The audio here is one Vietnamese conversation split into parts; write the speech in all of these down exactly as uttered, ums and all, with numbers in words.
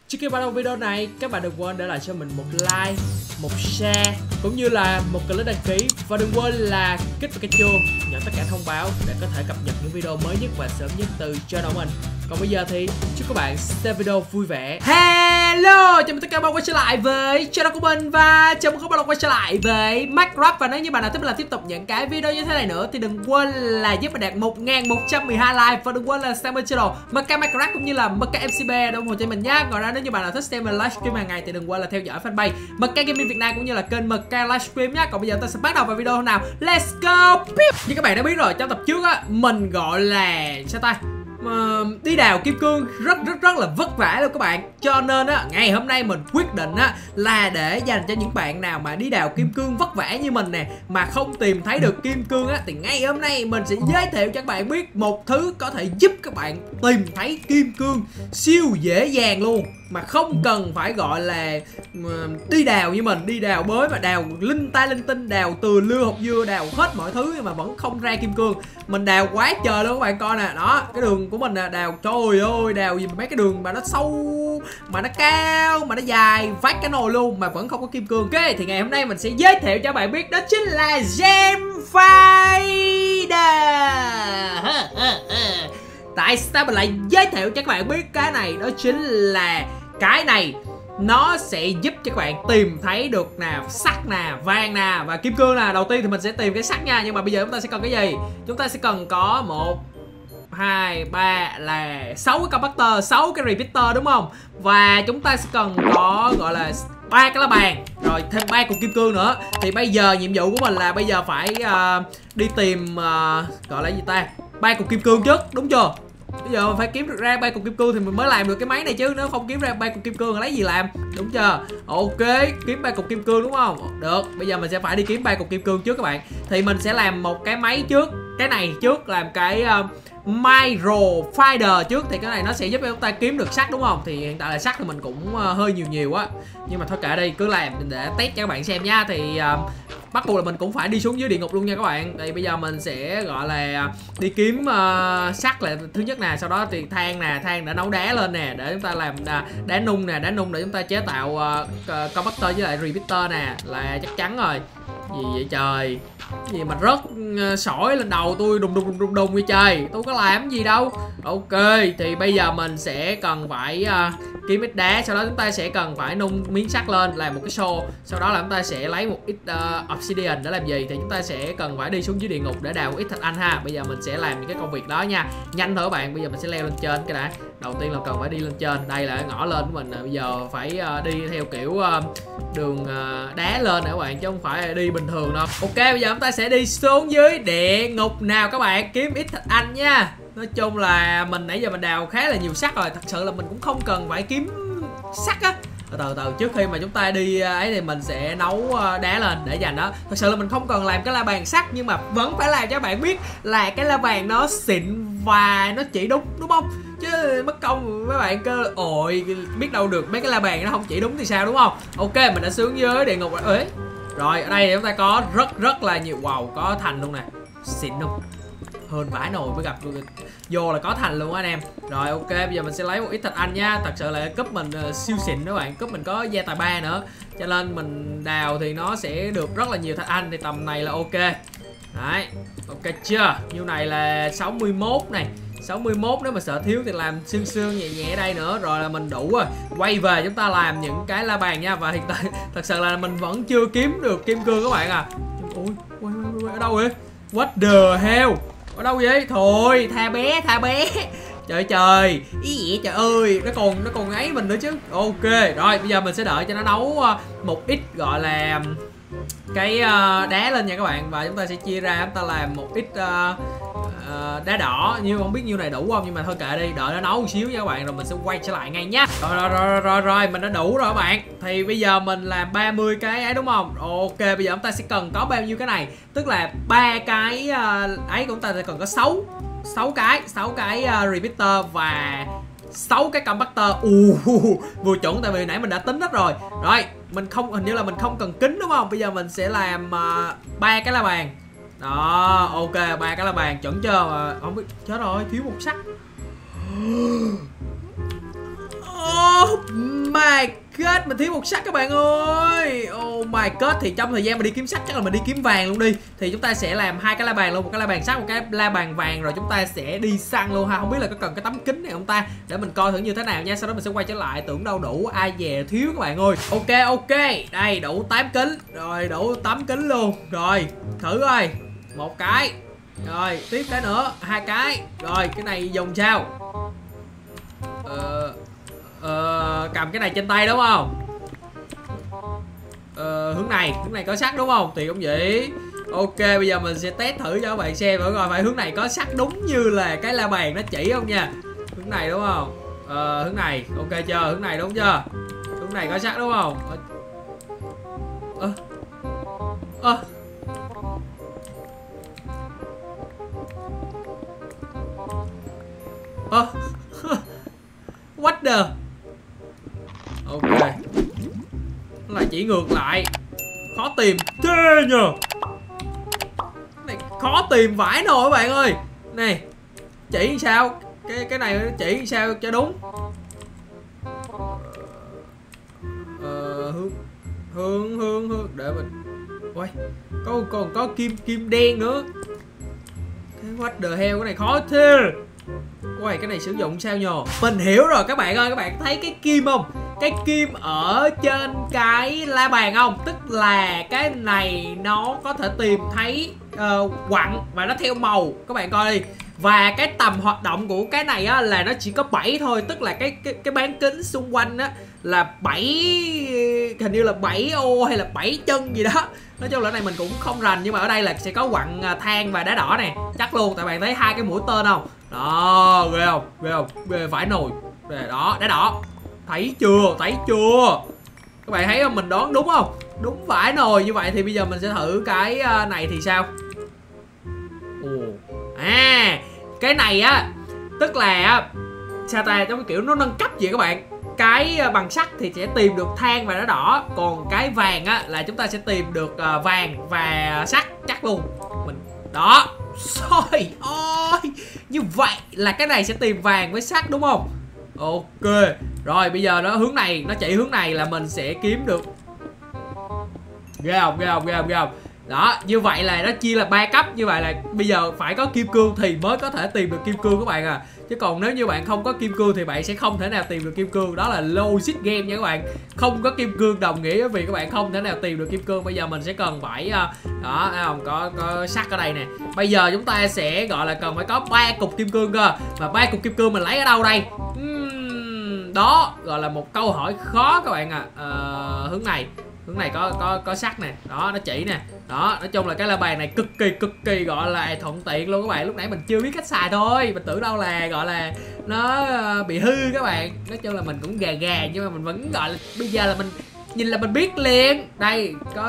Trước khi bắt đầu video này, các bạn đừng quên để lại cho mình một like, một share cũng như là một click đăng ký. Và đừng quên là kích vào cái chuông, nhận tất cả thông báo để có thể cập nhật những video mới nhất và sớm nhất từ channel mình. Còn bây giờ thì chúc các bạn xem video vui vẻ. Hello, chào mừng tất cả các bạn quay trở lại với channel của mình. Và chào mừng các bạn quay trở lại với Minecraft. Và nếu như bạn nào thích là tiếp tục những cái video như thế này nữa thì đừng quên là giúp mình đạt một nghìn một trăm mười hai like. Và đừng quên là xem bên channel em ca Minecraft cũng như là em ca em xê bê để ủng hộ cho mình nhé. Ngoài ra nếu như bạn nào thích xem mình livestream hàng ngày thì đừng quên là theo dõi fanpage em ca Gaming Việt Nam cũng như là kênh em ca Livestream nhé. Còn bây giờ ta sẽ bắt đầu vào video nào. Let's go. Như các bạn đã biết rồi, trong tập trước á mình gọi là sao ta Uh, đi đào kim cương rất rất rất là vất vả luôn các bạn. Cho nên á ngày hôm nay mình quyết định á là để dành cho những bạn nào mà đi đào kim cương vất vả như mình nè, mà không tìm thấy được kim cương á, thì ngày hôm nay mình sẽ giới thiệu cho các bạn biết một thứ có thể giúp các bạn tìm thấy kim cương siêu dễ dàng luôn, mà không cần phải gọi là uh, đi đào như mình, đi đào bới mà đào linh ta linh tinh, đào từ lưa hột dưa, đào hết mọi thứ nhưng mà vẫn không ra kim cương. Mình đào quá trời luôn các bạn coi nè, đó cái đường của mình nè, đào trời ơi, đào gì mà mấy cái đường mà nó sâu, mà nó cao, mà nó dài vát cái nồi luôn mà vẫn không có kim cương. Ok, thì ngày hôm nay mình sẽ giới thiệu cho bạn biết đó chính là Gem Finder. Tại sao mình lại giới thiệu cho các bạn biết cái này? Đó chính là cái này nó sẽ giúp cho các bạn tìm thấy được nè sắt nè, vàng nè và kim cương nè. Đầu tiên thì mình sẽ tìm cái sắt nha, nhưng mà bây giờ chúng ta sẽ cần cái gì? Chúng ta sẽ cần có một hai ba là sáu cái compactor, sáu cái repeater đúng không? Và chúng ta sẽ cần có gọi là ba cái lá bàn, rồi thêm ba cục kim cương nữa. Thì bây giờ nhiệm vụ của mình là bây giờ phải uh, đi tìm uh, gọi là gì ta, ba cục kim cương trước, đúng chưa? Bây giờ mình phải kiếm được ra ba cục kim cương thì mình mới làm được cái máy này chứ, nếu không kiếm ra ba cục kim cương lấy gì làm, đúng chưa? Ok, kiếm ba cục kim cương đúng không? Được, bây giờ mình sẽ phải đi kiếm ba cục kim cương trước các bạn. Thì mình sẽ làm một cái máy trước, cái này trước, làm cái uh, Micro Finder trước. Thì cái này nó sẽ giúp chúng ta kiếm được sắt đúng không? Thì hiện tại là sắt thì mình cũng uh, hơi nhiều nhiều á, nhưng mà thôi kệ đi, cứ làm để test cho các bạn xem nha. Thì uh, bắt buộc là mình cũng phải đi xuống dưới địa ngục luôn nha các bạn. Thì bây giờ mình sẽ gọi là đi kiếm uh, sắt là thứ nhất nè, sau đó thì than nè, than đã nấu đá lên nè để chúng ta làm uh, đá nung nè, đá nung để chúng ta chế tạo uh, compactor với lại repeater nè, là chắc chắn rồi. Gì vậy trời, gì mà rớt uh, sỏi lên đầu tôi đùng đùng đùng đùng đùng vậy trời, tôi có làm gì đâu. Ok, thì bây giờ mình sẽ cần phải uh, kiếm ít đá, sau đó chúng ta sẽ cần phải nung miếng sắt lên làm một cái xô, sau đó là chúng ta sẽ lấy một ít uh, obsidian để làm gì? Thì chúng ta sẽ cần phải đi xuống dưới địa ngục để đào một ít thạch anh ha. Bây giờ mình sẽ làm những cái công việc đó nha, nhanh thôi các bạn. Bây giờ mình sẽ leo lên trên cái đã. Đầu tiên là cần phải đi lên trên, đây là cái ngõ lên của mình. Bây giờ phải uh, đi theo kiểu uh, đường uh, đá lên nè các bạn, chứ không phải đi bình thường đâu. Ok, bây giờ chúng ta sẽ đi xuống dưới địa ngục nào các bạn, kiếm ít thạch anh nha. Nói chung là mình nãy giờ mình đào khá là nhiều sắt rồi, thật sự là mình cũng không cần phải kiếm sắt á. Từ từ, trước khi mà chúng ta đi ấy thì mình sẽ nấu đá lên để dành đó. Thật sự là mình không cần làm cái la bàn sắt, nhưng mà vẫn phải làm cho các bạn biết là cái la bàn nó xịn và nó chỉ đúng, đúng không? Chứ mất công mấy bạn cơ ôi biết đâu được mấy cái la bàn nó không chỉ đúng thì sao, đúng không? Ok, mình đã xuống dưới địa ngục rồi. Ê, rồi ở đây chúng ta có rất rất là nhiều, wow, có thành luôn nè, xịn không? Hơn vãi nồi mới gặp vô là có thành luôn á anh em. Rồi ok, bây giờ mình sẽ lấy một ít thạch anh nha. Thật sự là cúp mình uh, siêu xịn các bạn, cúp mình có gia tài ba nữa, cho nên mình đào thì nó sẽ được rất là nhiều thạch anh. Thì tầm này là ok. Đấy, ok chưa? Như này là sáu mươi mốt này, sáu mươi mốt, nếu mà sợ thiếu thì làm xương xương nhẹ nhẹ ở đây nữa, rồi là mình đủ rồi. Quay về chúng ta làm những cái la bàn nha. Và hiện tại thật sự là mình vẫn chưa kiếm được kim cương các bạn à. Ôi, quay, quay, quay, ở đâu vậy? What the hell? Ở đâu vậy? Thôi, tha bé, tha bé. Trời trời, ý vậy trời ơi, nó còn nó còn ấy mình nữa chứ. Ok, rồi bây giờ mình sẽ đợi cho nó nấu một ít gọi là cái đá lên nha các bạn. Và chúng ta sẽ chia ra, chúng ta làm một ít uh, uh, đá đỏ, nhưng không biết nhiêu này đủ không, nhưng mà thôi kệ đi, đợi nó nấu một xíu nha các bạn, rồi mình sẽ quay trở lại ngay nhá. Rồi rồi rồi rồi rồi, mình đã đủ rồi các bạn. Thì bây giờ mình làm ba mươi cái ấy đúng không? Ok, bây giờ chúng ta sẽ cần có bao nhiêu cái này? Tức là ba cái uh, ấy của chúng ta sẽ cần có sáu sáu cái, sáu cái uh, repeater và sáu cái compactor. uh, Vừa chuẩn, tại vì nãy mình đã tính hết rồi. Rồi, mình không, hình như là mình không cần kính đúng không? Bây giờ mình sẽ làm ba uh, cái la bàn. Đó, ok, ba cái la bàn chuẩn chưa? Mà không biết, chết rồi, thiếu một sắt. Oh god, mình thiếu một sắt các bạn ơi. Oh my god, thì trong thời gian mà đi kiếm sắt chắc là mình đi kiếm vàng luôn đi. Thì chúng ta sẽ làm hai cái la bàn luôn, một cái la bàn sắt, một cái la bàn vàng, rồi chúng ta sẽ đi săn luôn ha. Không biết là có cần cái tấm kính này không ta, để mình coi thử như thế nào nha. Sau đó mình sẽ quay trở lại, tưởng đâu đủ, ai về thiếu các bạn ơi. Ok ok, đây đủ tám kính rồi, đủ tám kính luôn rồi. Thử coi, một cái rồi, tiếp cái nữa, hai cái rồi. Cái này dùng sao? Ờ, ờ, cầm cái này trên tay đúng không? Ờ, hướng này, hướng này có sắt đúng không? Thì cũng vậy. Ok, bây giờ mình sẽ test thử cho các bạn xem thử coi phải hướng này có sắt đúng như là cái la bàn nó chỉ không nha. Hướng này đúng không? Ờ, hướng này, ok chưa? Hướng này đúng chưa? Hướng này có sắt đúng không? Ơ Ơ Ơ What the. Ok, nó lại chỉ ngược lại, khó tìm thế nhờ. Này khó tìm vãi nồi các bạn ơi. Này chỉ sao, cái cái này chỉ sao cho đúng. Ờ, hướng hướng hướng hướng để mình. Ôi, có còn có kim kim đen nữa. Cái what the hell, cái này khó thế. Ôi, cái này sử dụng sao nhờ? Mình hiểu rồi các bạn ơi, các bạn thấy cái kim không? Cái kim ở trên cái la bàn không? Tức là cái này nó có thể tìm thấy uh, quặng và nó theo màu. Các bạn coi đi. Và cái tầm hoạt động của cái này á là nó chỉ có bảy thôi. Tức là cái cái, cái bán kính xung quanh á là bảy, hình như là bảy ô hay là bảy chân gì đó. Nói chung là cái này mình cũng không rành, nhưng mà ở đây là sẽ có quặng than và đá đỏ này. Chắc luôn, tại bạn thấy hai cái mũi tên không? Đó, ghê không? Ghê không? Ghê phải nồi. Đó, đá đỏ. Thấy chưa? Thấy chưa? Các bạn thấy không? Mình đoán đúng không? Đúng phải nồi. Như vậy thì bây giờ mình sẽ thử cái này thì sao? Ồ. À, cái này á, tức là sao ta, giống kiểu nó nâng cấp vậy các bạn. Cái bằng sắt thì sẽ tìm được than và đá đỏ, còn cái vàng á là chúng ta sẽ tìm được uh, vàng và sắt chắc luôn. Mình đó. Trời ơi, như vậy là cái này sẽ tìm vàng với sắt đúng không? Ok. Rồi bây giờ nó hướng này, nó chỉ hướng này là mình sẽ kiếm được. Ghê không? Ghê không? Ghê không? Ghê không? Đó, như vậy là nó chia là ba cấp. Như vậy là bây giờ phải có kim cương thì mới có thể tìm được kim cương các bạn à. Chứ còn nếu như bạn không có kim cương thì bạn sẽ không thể nào tìm được kim cương. Đó là logic game nha các bạn. Không có kim cương đồng nghĩa với việc các bạn không thể nào tìm được kim cương. Bây giờ mình sẽ cần phải đó, không có có sắt ở đây nè. Bây giờ chúng ta sẽ gọi là cần phải có ba cục kim cương cơ. Mà ba cục kim cương mình lấy ở đâu đây? Uhm, đó gọi là một câu hỏi khó các bạn à. Ờ, hướng này, hướng này có có có sắt nè, đó nó chỉ nè. Đó, nói chung là cái la bàn này cực kỳ cực kỳ gọi là thuận tiện luôn các bạn. Lúc nãy mình chưa biết cách xài thôi, mình tưởng đâu là gọi là nó bị hư các bạn. Nói chung là mình cũng gà gà, nhưng mà mình vẫn gọi là bây giờ là mình nhìn là mình biết liền. Đây có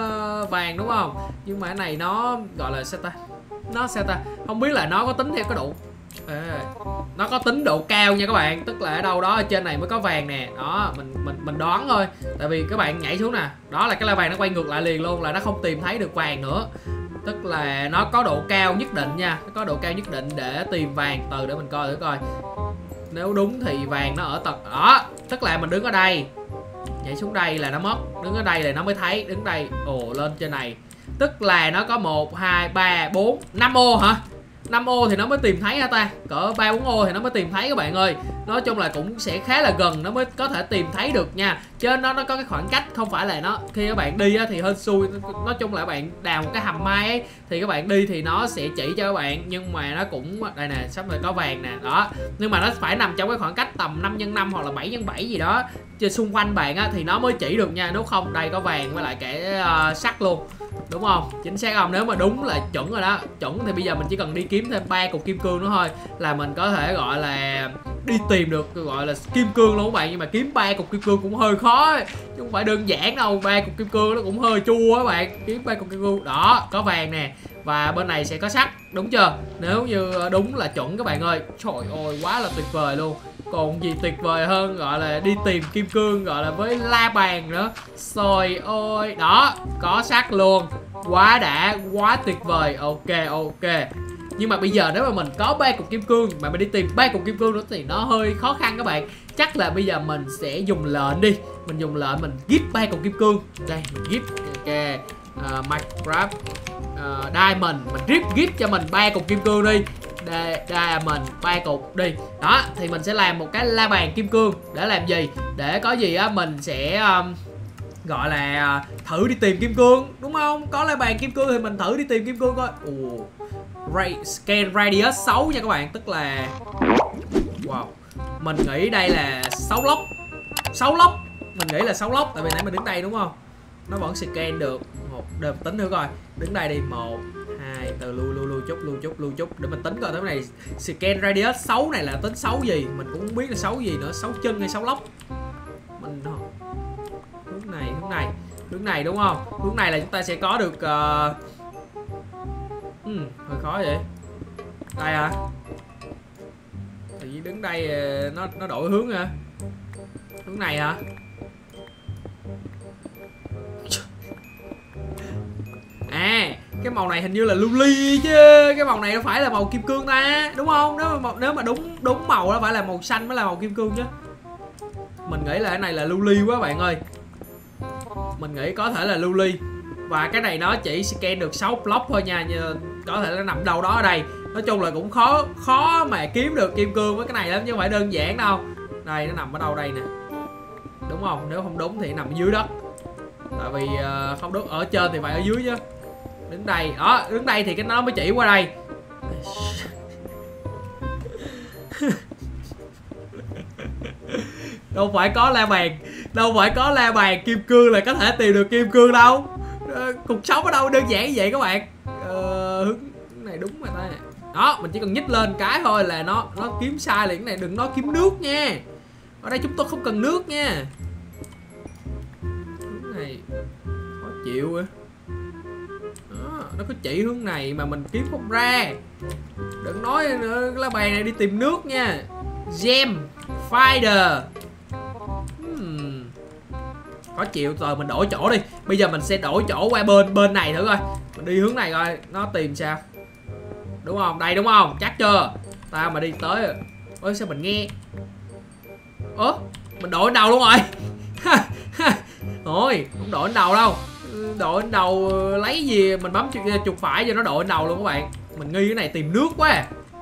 vàng đúng không, nhưng mà cái này nó gọi là sao ta, nó sao ta, không biết là nó có tính theo cái độ. À, nó có tính độ cao nha các bạn, tức là ở đâu đó ở trên này mới có vàng nè. Đó, mình mình mình đoán thôi, tại vì các bạn nhảy xuống nè, đó là cái la vàng nó quay ngược lại liền luôn, là nó không tìm thấy được vàng nữa. Tức là nó có độ cao nhất định nha, nó có độ cao nhất định để tìm vàng. Từ để mình coi thử coi, nếu đúng thì vàng nó ở tầng đó, tức là mình đứng ở đây, nhảy xuống đây là nó mất, đứng ở đây là nó mới thấy, đứng đây, ồ lên trên này, tức là nó có một, hai, ba, bốn, năm ô hả? năm ô thì nó mới tìm thấy hả ta? Cỡ ba bốn ô thì nó mới tìm thấy các bạn ơi. Nói chung là cũng sẽ khá là gần nó mới có thể tìm thấy được nha. Chứ nó nó có cái khoảng cách, không phải là nó khi các bạn đi á, thì hên xui. Nói chung là các bạn đào một cái hầm mai ấy, thì các bạn đi thì nó sẽ chỉ cho các bạn, nhưng mà nó cũng đây nè, sắp rồi có vàng nè. Đó. Nhưng mà nó phải nằm trong cái khoảng cách tầm năm nhân năm hoặc là bảy nhân bảy gì đó trên xung quanh bạn á, thì nó mới chỉ được nha. Nếu không đây có vàng với lại cái uh, sắt luôn. Đúng không? Chính xác không? Nếu mà đúng là chuẩn rồi đó. Chuẩn thì bây giờ mình chỉ cần đi kiếm thêm ba cục kim cương nữa thôi là mình có thể gọi là đi tìm được gọi là kim cương luôn các bạn. Nhưng mà kiếm ba cục kim cương cũng hơi khó ấy. Chứ không phải đơn giản đâu. Ba cục kim cương nó cũng hơi chua các bạn. Kiếm ba cục kim cương. Đó, có vàng nè. Và bên này sẽ có sắt. Đúng chưa? Nếu như đúng là chuẩn các bạn ơi. Trời ơi, quá là tuyệt vời luôn. Còn gì tuyệt vời hơn gọi là đi tìm kim cương gọi là với la bàn nữa. Trời ơi, đó, có sắt luôn. Quá đã, quá tuyệt vời. Ok, ok. Nhưng mà bây giờ nếu mà mình có ba cục kim cương mà mình đi tìm ba cục kim cương nữa thì nó hơi khó khăn các bạn. chắc là bây giờ mình sẽ dùng lệnh đi. Mình dùng lệnh mình gift ba cục kim cương. Đây mình gift ok uh, Minecraft uh, Diamond. Mình gift gift cho mình ba cục kim cương đi. Diamond ba cục đi. Đó thì mình sẽ làm một cái la bàn kim cương. Để làm gì? Để có gì á mình sẽ um, gọi là thử đi tìm kim cương, đúng không? Có la bàn kim cương thì mình thử đi tìm kim cương coi. Ồ, Ray, scan radius sáu nha các bạn. Tức là wow, mình nghĩ đây là sáu lốc. Sáu lốc, mình nghĩ là sáu lốc. Tại vì nãy mình đứng đây đúng không? Nó vẫn scan được. Một đợt tính thử coi. Đứng đây đi. Một hai, từ lui lui lui chút lui chút lui chút để mình tính coi. Cái này scan radius sáu này là tính sáu gì. Mình cũng không biết là sáu gì nữa. Sáu chân hay sáu lốc. Mình hướng này, hướng này, hướng này đúng không? Hướng này là chúng ta sẽ có được uh... ừ, hơi khó vậy. Đây à? Thì đứng đây nó nó đổi hướng hả? Hướng này hả? À, cái màu này hình như là lưu ly chứ. Cái màu này nó phải là màu kim cương ta, đúng không? Nếu mà nếu mà đúng đúng màu nó phải là màu xanh mới là màu kim cương chứ. Mình nghĩ là cái này là lưu ly quá bạn ơi. Mình nghĩ có thể là lưu ly. Và cái này nó chỉ scan được sáu block thôi nha. Có thể nó nằm đâu đó ở đây. Nói chung là cũng khó khó mà kiếm được kim cương với cái này lắm, chứ không phải đơn giản đâu. Đây nó nằm ở đâu đây nè. Đúng không? Nếu không đúng thì nằm dưới đất. Tại vì uh, không đúng ở trên thì phải ở dưới chứ. Đứng đây. Đó, đứng đây thì cái nó mới chỉ qua đây. Đâu phải có la bàn, đâu phải có la bàn kim cương là có thể tìm được kim cương đâu. Ờ, cuộc sống ở đâu đơn giản như vậy các bạn. Ờ, hướng này đúng mà ta. Đó, mình chỉ cần nhích lên cái thôi là nó nó kiếm sai liền. Cái này đừng nói kiếm nước nha. Ở đây chúng tôi không cần nước nha. Hướng này khó chịu rồi. Đó, nó có chỉ hướng này mà mình kiếm không ra. Đừng nói nữa, lá bàn này đi tìm nước nha. Gem Finder. hmm. Khó chịu rồi, mình đổi chỗ đi. Bây giờ mình sẽ đổi chỗ qua bên bên này thử coi. Mình đi hướng này coi nó tìm sao. Đúng không? Đây đúng không? Chắc chưa? Tao mà đi tới. Ôi sao mình nghe. Ủa? Mình đổi đầu luôn rồi. Thôi, không đổi đầu đâu. Đội đầu lấy gì mình bấm chuột phải cho nó đội đầu luôn các bạn. Mình nghi cái này tìm nước quá.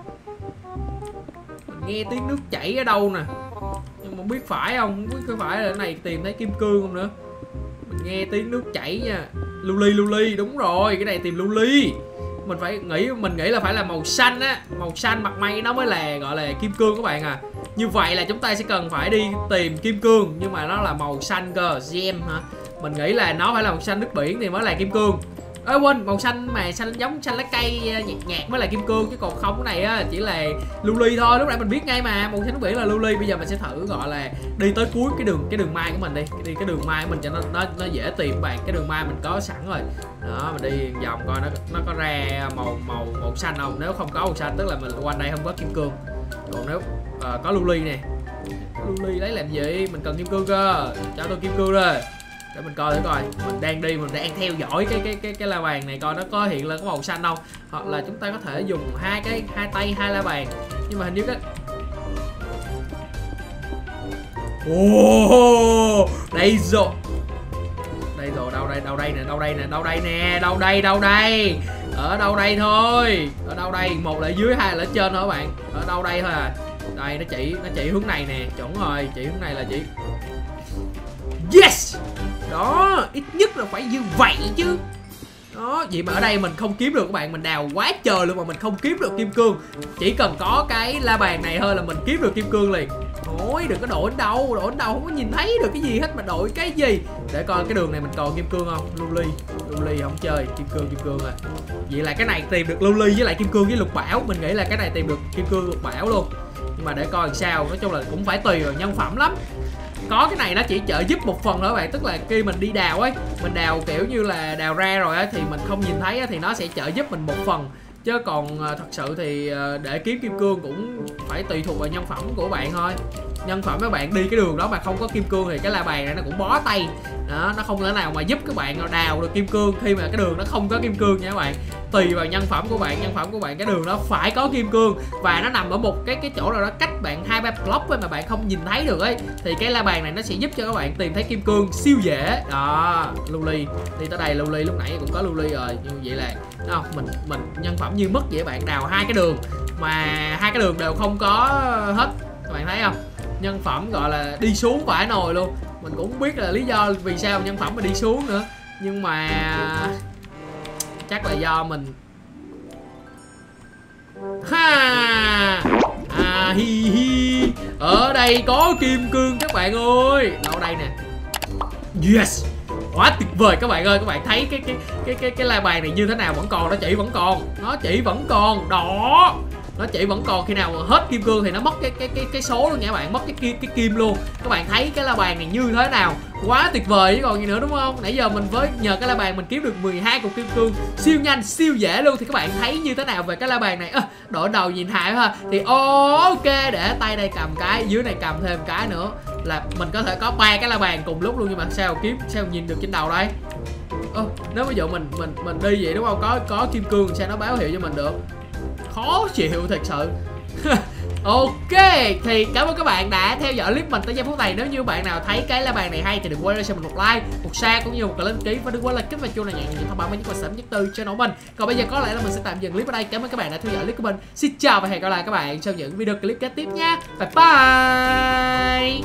Mình nghe tiếng nước chảy ở đâu nè. Nhưng mà không biết phải không, không biết có phải là cái này tìm thấy kim cương không nữa. Mình nghe tiếng nước chảy nha. Lưu ly lưu ly, đúng rồi, cái này tìm lưu ly. Mình phải nghĩ mình nghĩ là phải là màu xanh á, màu xanh mặt mây nó mới là gọi là kim cương các bạn à. Như vậy là chúng ta sẽ cần phải đi tìm kim cương nhưng mà nó là màu xanh cơ, gem hả? Mình nghĩ là nó phải là màu xanh nước biển thì mới là kim cương. Ê quên, màu xanh mà xanh giống xanh lá cây nhạt nhạt mới là kim cương, chứ còn không cái này á chỉ là lưu ly thôi. Lúc nãy mình biết ngay mà, màu xanh nước biển là lưu ly. Bây giờ mình sẽ thử gọi là đi tới cuối cái đường cái đường mai của mình đi. Đi cái đường mai của mình cho nó nó nó dễ tìm bạn. Cái đường mai mình có sẵn rồi. Đó, mình đi vòng coi nó nó có ra màu màu màu xanh không. Nếu không có màu xanh tức là mình quanh đây không có kim cương. Còn nếu uh, có lưu ly nè. Lưu ly lấy làm gì? Mình cần kim cương cơ. Cho tôi kim cương rồi. Để mình coi thử coi, mình đang đi, mình đang theo dõi cái cái cái cái la bàn này coi nó có hiện lên có màu xanh không, hoặc là chúng ta có thể dùng hai cái hai tay hai la bàn, nhưng mà hình như cái ồ đây rồi, đây rồi đâu đây đâu đây nè đâu đây nè đâu đây nè đâu đây đâu đây ở đâu đây thôi, ở đâu đây, một là dưới hai là ở trên thôi các bạn, ở đâu đây thôi à, đây nó chỉ nó chỉ hướng này nè, chuẩn rồi, chỉ hướng này là chỉ yes. Đó, ít nhất là phải như vậy chứ. Đó, vậy mà ở đây mình không kiếm được các bạn. Mình đào quá trời luôn mà mình không kiếm được kim cương. Chỉ cần có cái la bàn này thôi là mình kiếm được kim cương liền. Thôi, đừng có đổi đến đâu. Đổi đến đâu không có nhìn thấy được cái gì hết mà đổi cái gì. Để coi cái đường này mình còn kim cương không. Lưu ly, lưu ly không chơi. Kim cương, kim cương à. Vậy là cái này tìm được lưu ly với lại kim cương với lục bảo. Mình nghĩ là cái này tìm được kim cương lục bảo luôn. Nhưng mà để coi làm sao. Nói chung là cũng phải tùy vào nhân phẩm lắm. Có cái này nó chỉ trợ giúp một phần thôi các bạn. Tức là khi mình đi đào ấy, mình đào kiểu như là đào ra rồi á thì mình không nhìn thấy á, thì nó sẽ trợ giúp mình một phần. Chứ còn thật sự thì để kiếm kim cương cũng phải tùy thuộc vào nhân phẩm của bạn thôi. Nhân phẩm các bạn đi cái đường đó mà không có kim cương thì cái la bàn này nó cũng bó tay. Đó, nó không thể nào mà giúp các bạn đào được kim cương khi mà cái đường nó không có kim cương nha các bạn. Tùy vào nhân phẩm của bạn, nhân phẩm của bạn cái đường đó phải có kim cương và nó nằm ở một cái cái chỗ nào đó cách bạn hai ba block ấy mà bạn không nhìn thấy được ấy, thì cái la bàn này nó sẽ giúp cho các bạn tìm thấy kim cương siêu dễ. Đó, lưu ly đi tới đây, lưu ly lúc nãy cũng có lưu ly rồi, như vậy là không, mình mình nhân phẩm như mất vậy, bạn đào hai cái đường mà hai cái đường đều không có hết, các bạn thấy không? Nhân phẩm gọi là đi xuống vãi nồi luôn. Mình cũng không biết là lý do vì sao nhân phẩm mà đi xuống nữa, nhưng mà chắc là do mình ha à hi hi. Ở đây có kim cương các bạn ơi, đâu đây nè. Yes, quá tuyệt vời các bạn ơi. Các bạn thấy cái cái cái cái cái la bàn này như thế nào? Vẫn còn, nó chỉ vẫn còn, nó chỉ vẫn còn đó, nó chỉ vẫn còn. Khi nào mà hết kim cương thì nó mất cái cái cái cái số luôn nha các bạn, mất cái kim cái kim luôn. Các bạn thấy cái la bàn này như thế nào? Quá tuyệt vời chứ còn gì nữa, đúng không? Nãy giờ mình với nhờ cái la bàn mình kiếm được mười hai cục kim cương siêu nhanh siêu dễ luôn. Thì các bạn thấy như thế nào về cái la bàn này? À, đổi đầu nhìn hại ha. Thì ok, để tay đây cầm cái, dưới này cầm thêm cái nữa là mình có thể có ba cái la bàn cùng lúc luôn. Nhưng mà sao kiếm sao nhìn được trên đầu đây? Ơ, nếu ví dụ mình mình mình đi vậy đúng không? Có có kim cương sao nó báo hiệu cho mình được? Khó chịu thật sự. Ok, thì cảm ơn các bạn đã theo dõi clip mình tới giây phút này. Nếu như bạn nào thấy cái la bàn này hay thì đừng quên cho mình một like, một share cũng như một cái đăng ký, và đừng quên là kích vào chuông này nhận những thông báo mới nhất và sớm nhất từ channel mình. Còn bây giờ có lẽ là mình sẽ tạm dừng clip ở đây. Cảm ơn các bạn đã theo dõi clip của mình. Xin chào và hẹn gặp lại các bạn trong những video clip kế tiếp nha. Bye bye.